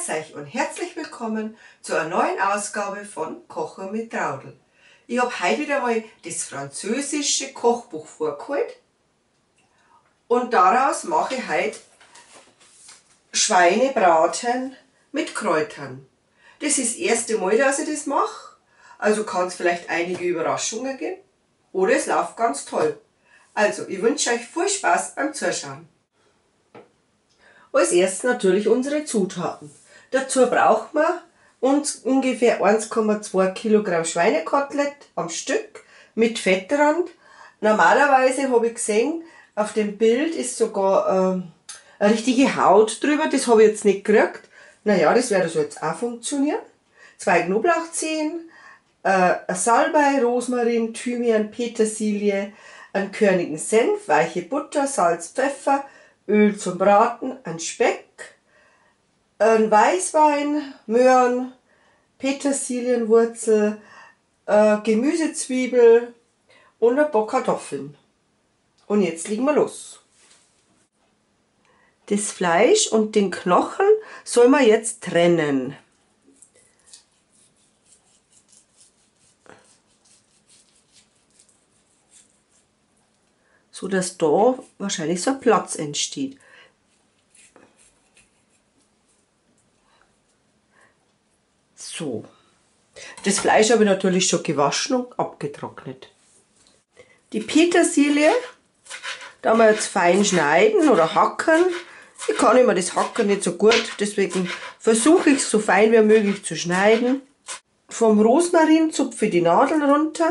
Grüß euch und herzlich willkommen zu einer neuen Ausgabe von Kochen mit Traudl. Ich habe heute wieder mal das französische Kochbuch vorgeholt und daraus mache ich heute Schweinebraten mit Kräutern. Das ist das erste Mal, dass ich das mache, also kann es vielleicht einige Überraschungen geben oder es läuft ganz toll. Also, ich wünsche euch viel Spaß beim Zuschauen. Als erstes natürlich unsere Zutaten. Dazu braucht man ungefähr 1,2 Kilogramm Schweinekotelett am Stück mit Fettrand. Normalerweise habe ich gesehen, auf dem Bild ist sogar eine richtige Haut drüber. Das habe ich jetzt nicht gekriegt. Naja, das werde so jetzt auch funktionieren. 2 Knoblauchzehen, Salbei, Rosmarin, Thymian, Petersilie, einen körnigen Senf, weiche Butter, Salz, Pfeffer, Öl zum Braten, ein Speck, ein Weißwein, Möhren, Petersilienwurzel, Gemüsezwiebel und ein paar Kartoffeln. Und jetzt legen wir los. Das Fleisch und den Knochen soll man jetzt trennen. So dass da wahrscheinlich so ein Platz entsteht. So. Das Fleisch habe ich natürlich schon gewaschen und abgetrocknet. Die Petersilie, da wir jetzt fein schneiden oder hacken. Ich kann immer das Hacken nicht so gut, deswegen versuche ich es so fein wie möglich zu schneiden. Vom Rosmarin zupfe ich die Nadeln runter.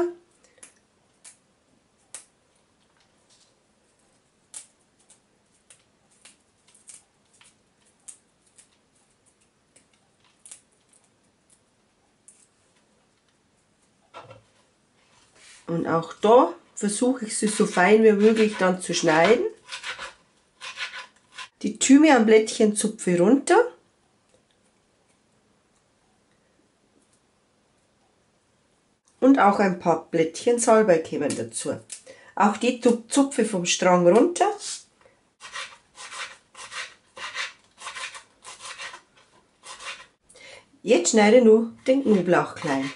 Und auch da versuche ich sie so fein wie möglich dann zu schneiden. Die Thymianblättchen zupfe ich runter. Und auch ein paar Blättchen Salbei kommen dazu. Auch die zupfe ich vom Strang runter. Jetzt schneide ich nur den Knoblauch klein.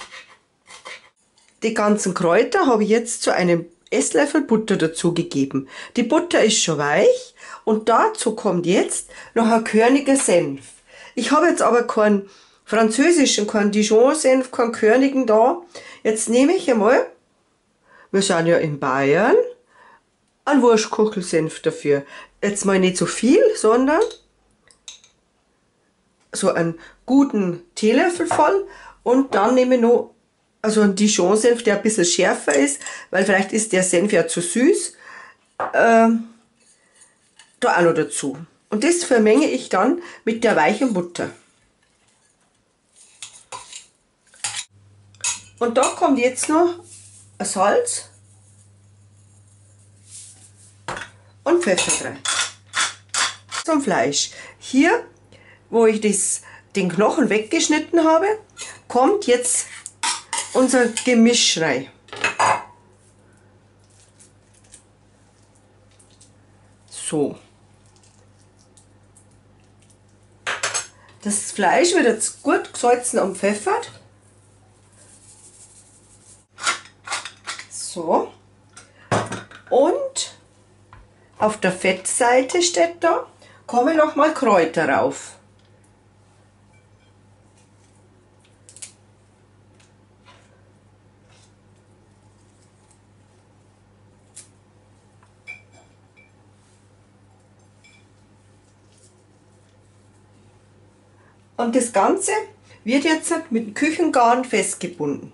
Die ganzen Kräuter habe ich jetzt zu einem Esslöffel Butter dazu gegeben. Die Butter ist schon weich und dazu kommt jetzt noch ein körniger Senf. Ich habe jetzt aber keinen französischen, keinen Dijon-Senf, keinen körnigen da. Jetzt nehme ich einmal, wir sind ja in Bayern, einen Wurstkuchelsenf dafür. Jetzt mal nicht so viel, sondern so einen guten Teelöffel voll und dann nehme ich noch also ein Dijon-Senf, der ein bisschen schärfer ist, weil vielleicht ist der Senf ja zu süß, da auch noch dazu. Und das vermenge ich dann mit der weichen Butter. Und da kommt jetzt noch Salz und Pfeffer rein. Zum Fleisch. Hier, wo ich den Knochen weggeschnitten habe, kommt jetzt unser Gemisch rein. So. Das Fleisch wird jetzt gut gesalzen und pfeffert. So. Und auf der Fettseite steht da, kommen noch mal Kräuter rauf. Und das Ganze wird jetzt mit dem Küchengarn festgebunden.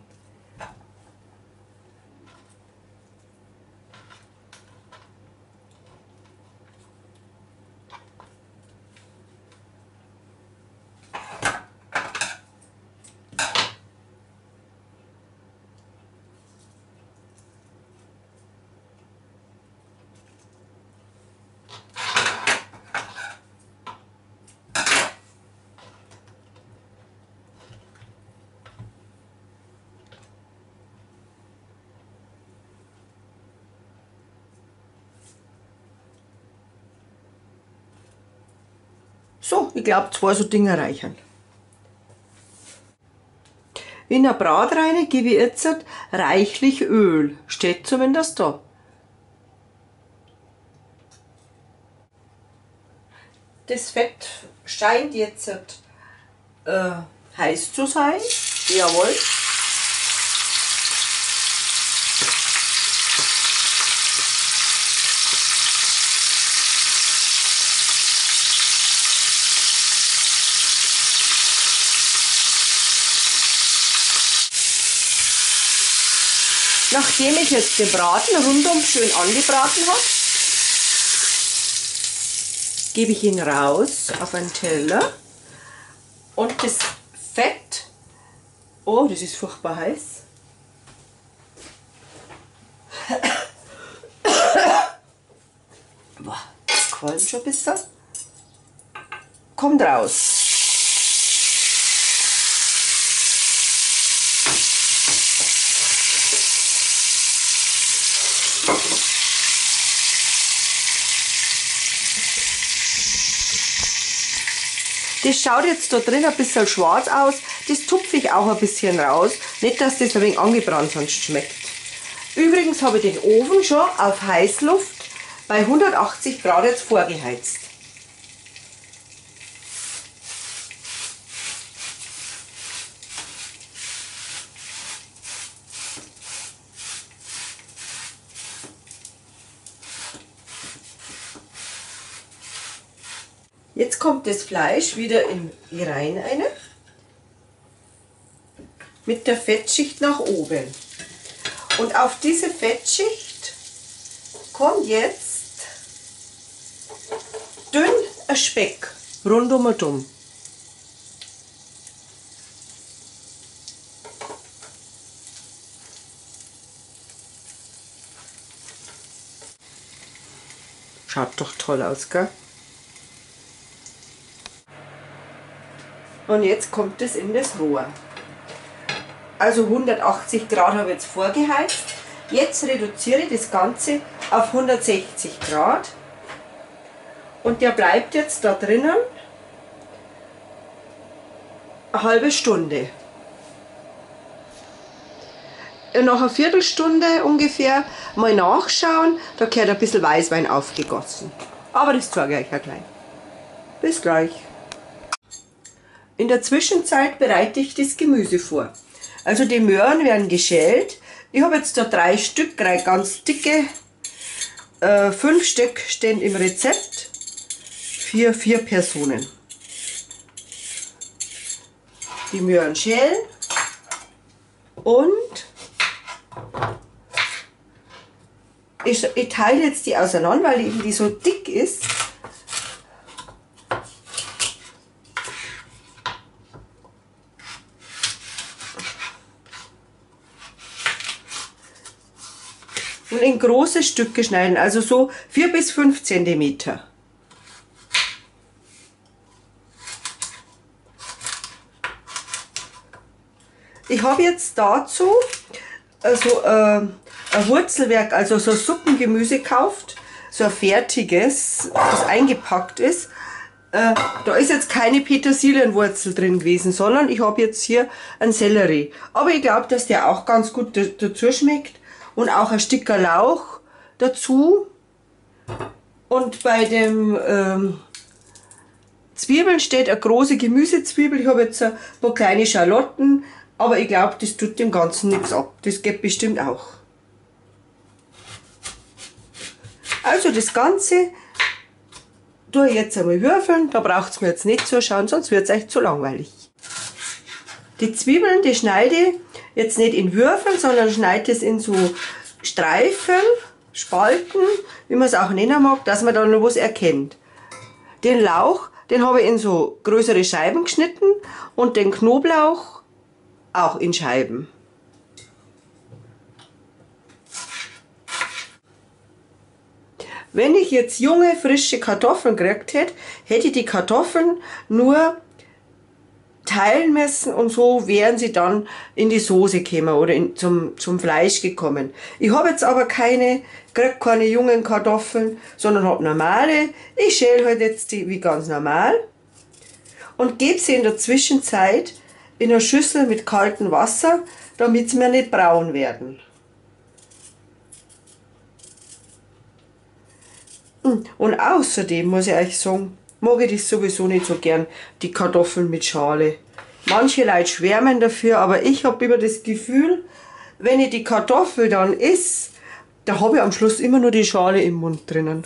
So, ich glaube, 2 so Dinger reichen. In der Bratreine gebe ich jetzt reichlich Öl. Steht zumindest da. Das Fett scheint jetzt heiß zu sein. Jawohl. Nachdem ich jetzt den Braten rundum schön angebraten habe, gebe ich ihn raus auf einen Teller und das Fett, oh, das ist furchtbar heiß. Boah, das qualmt schon ein bisschen. Kommt raus. Das schaut jetzt da drin ein bisschen schwarz aus, das tupfe ich auch ein bisschen raus, nicht dass das ein wenig angebrannt sonst schmeckt. Übrigens habe ich den Ofen schon auf Heißluft bei 180 Grad jetzt vorgeheizt. Jetzt kommt das Fleisch wieder in die Reihen rein, mit der Fettschicht nach oben. Und auf diese Fettschicht kommt jetzt dünn ein Speck rundum und um. Schaut doch toll aus, gell? Und jetzt kommt es in das Rohr. Also 180 Grad habe ich jetzt vorgeheizt. Jetzt reduziere ich das Ganze auf 160 Grad. Und der bleibt jetzt da drinnen eine halbe Stunde. Nach einer Viertelstunde ungefähr mal nachschauen, da gehört ein bisschen Weißwein aufgegossen. Aber das zeige ich euch ja gleich. Bis gleich. In der Zwischenzeit bereite ich das Gemüse vor. Also die Möhren werden geschält. Ich habe jetzt da 3 Stück, 3 ganz dicke. 5 Stück stehen im Rezept für 4 Personen. Die Möhren schälen und ich teile jetzt die auseinander, weil eben die so dick ist. Und in große Stücke schneiden, also so 4 bis 5 cm. Ich habe jetzt dazu ein Wurzelwerk, also so Suppengemüse gekauft, so ein fertiges, das eingepackt ist. Da ist jetzt keine Petersilienwurzel drin gewesen, sondern ich habe jetzt hier einen Sellerie. Aber ich glaube, dass der auch ganz gut dazu schmeckt. Und auch ein Stück Lauch dazu. Und bei dem Zwiebeln steht eine große Gemüsezwiebel. Ich habe jetzt ein paar kleine Schalotten, aber ich glaube, das tut dem Ganzen nichts ab. Das geht bestimmt auch. Also das Ganze tue ich jetzt einmal würfeln. Da braucht es mir jetzt nicht zuschauen, sonst wird es euch zu langweilig. Die Zwiebeln, die schneide ich jetzt nicht in Würfel, sondern schneide es in so Streifen, Spalten, wie man es auch nennen mag, dass man da noch was erkennt. Den Lauch, den habe ich in so größere Scheiben geschnitten und den Knoblauch auch in Scheiben. Wenn ich jetzt junge, frische Kartoffeln gekriegt hätte, hätte ich die Kartoffeln nur teilen müssen und so wären sie dann in die Soße gekommen oder zum Fleisch gekommen. Ich habe jetzt aber kriege keine jungen Kartoffeln, sondern habe normale. Ich schäle halt jetzt die wie ganz normal und gebe sie in der Zwischenzeit in eine Schüssel mit kaltem Wasser, damit sie mir nicht braun werden. Und außerdem muss ich euch sagen, mag ich das sowieso nicht so gern, die Kartoffeln mit Schale. Manche Leute schwärmen dafür, aber ich habe immer das Gefühl, wenn ich die Kartoffel dann esse, da habe ich am Schluss immer nur die Schale im Mund drinnen.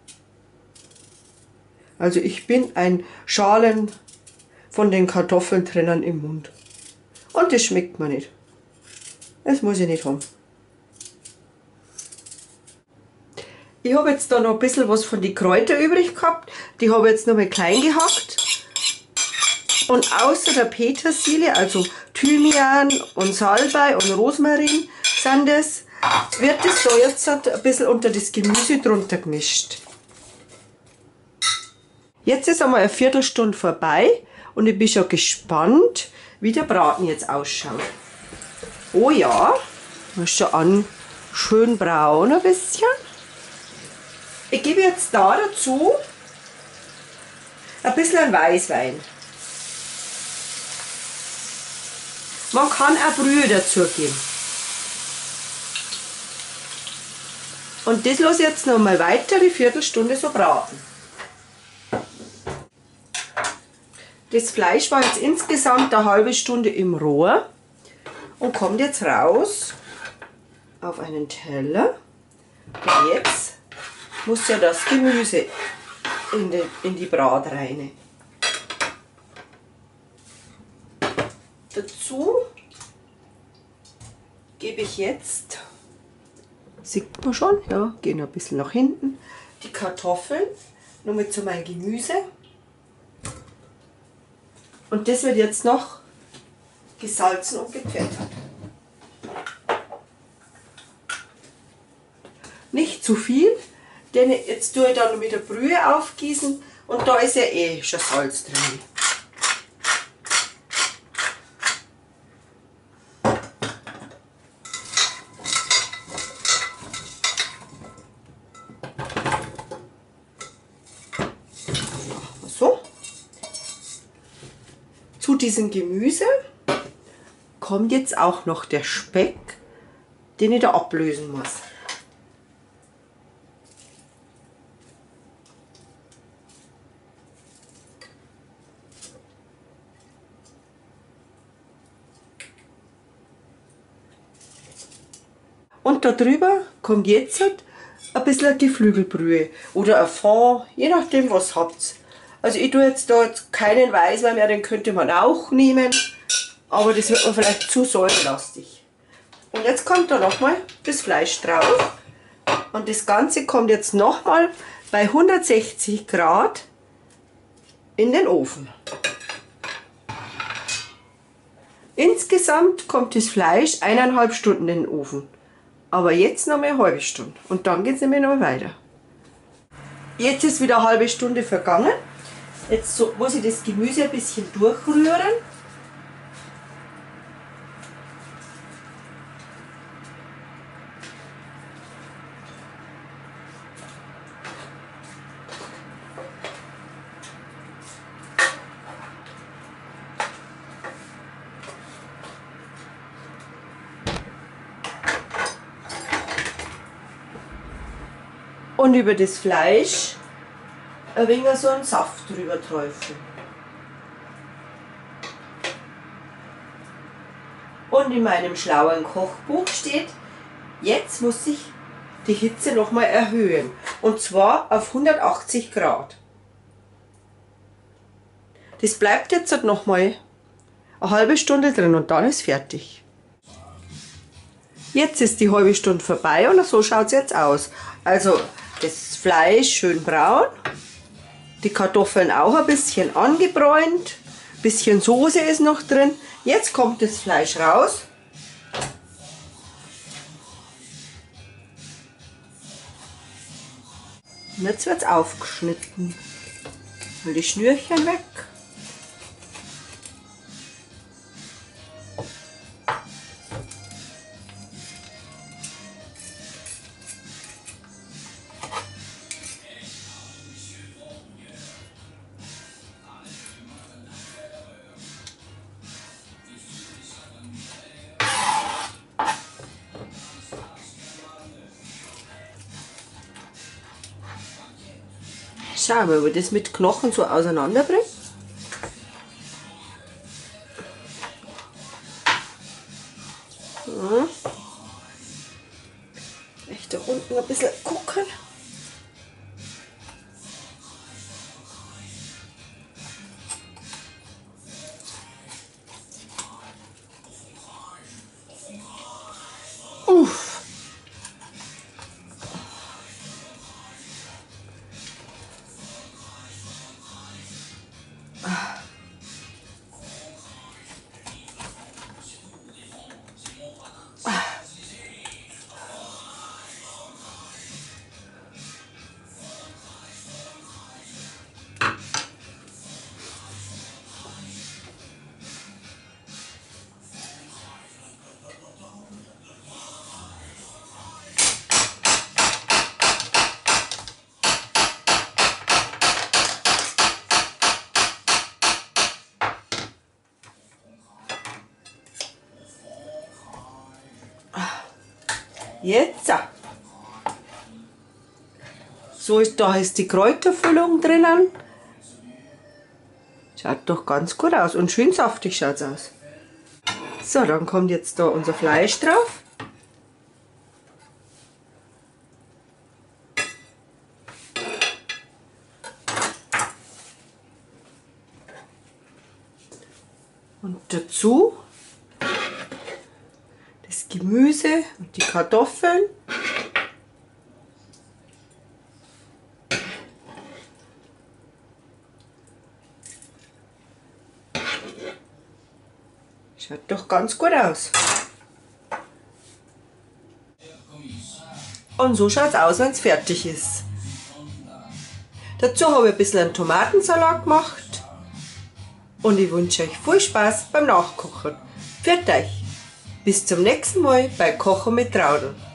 Also ich bin ein Schalen von den Kartoffeln drinnen im Mund. Und das schmeckt mir nicht. Das muss ich nicht haben. Ich habe jetzt da noch ein bisschen was von den Kräutern übrig gehabt. Die habe ich jetzt noch mal klein gehackt. Und außer der Petersilie, also Thymian und Salbei und Rosmarin sind das, wird das da jetzt ein bisschen unter das Gemüse drunter gemischt. Jetzt ist einmal eine Viertelstunde vorbei und ich bin schon gespannt, wie der Braten jetzt ausschaut. Oh ja, ist schon an, schön braun ein bisschen. Ich gebe jetzt da dazu ein bisschen Weißwein. Man kann auch Brühe dazu geben. Und das lasse ich jetzt noch mal weitere Viertelstunde so braten. Das Fleisch war jetzt insgesamt eine halbe Stunde im Rohr und kommt jetzt raus auf einen Teller. Und jetzt muss ja das Gemüse in die Bratreine. Dazu gebe ich jetzt, sieht man schon, ja, gehen ein bisschen nach hinten, die Kartoffeln, noch mit zu meinem Gemüse. Und das wird jetzt noch gesalzen und gepfeffert. Nicht zu viel, denn jetzt tue ich dann wieder Brühe aufgießen und da ist ja eh schon Salz drin. So. Zu diesem Gemüse kommt jetzt auch noch der Speck, den ich da ablösen muss. Und darüber kommt jetzt ein bisschen Geflügelbrühe oder ein Fond, je nachdem was ihr habt. Also ich tue jetzt da keinen Weißwein mehr, den könnte man auch nehmen, aber das wird mir vielleicht zu säurelastig. Und jetzt kommt da nochmal das Fleisch drauf und das Ganze kommt jetzt nochmal bei 160 Grad in den Ofen. Insgesamt kommt das Fleisch 1,5 Stunden in den Ofen. Aber jetzt noch mal eine halbe Stunde und dann geht es nämlich noch weiter. Jetzt ist wieder eine halbe Stunde vergangen. Jetzt muss ich das Gemüse ein bisschen durchrühren. Und über das Fleisch ein wenig so einen Saft drüber träufeln. Und in meinem schlauen Kochbuch steht, jetzt muss ich die Hitze nochmal erhöhen. Und zwar auf 180 Grad. Das bleibt jetzt nochmal eine halbe Stunde drin und dann ist fertig. Jetzt ist die halbe Stunde vorbei und so schaut es jetzt aus. Also das Fleisch schön braun, die Kartoffeln auch ein bisschen angebräunt, ein bisschen Soße ist noch drin. Jetzt kommt das Fleisch raus. Und jetzt wird es aufgeschnitten. Mal die Schnürchen weg. Schauen wir, ob ich das mit Knochen so auseinanderbringe. Ja. Echt da unten ein bisschen gucken. Uff. Jetzt. So, da ist die Kräuterfüllung drinnen. Schaut doch ganz gut aus und schön saftig schaut es aus. So, dann kommt jetzt da unser Fleisch drauf. Und dazu das Gemüse und die Kartoffeln. Schaut doch ganz gut aus. Und so schaut es aus, wenn es fertig ist. Dazu habe ich ein bisschen einen Tomatensalat gemacht. Und ich wünsche euch viel Spaß beim Nachkochen. Pfiat euch! Bis zum nächsten Mal bei Kochen mit Traudl.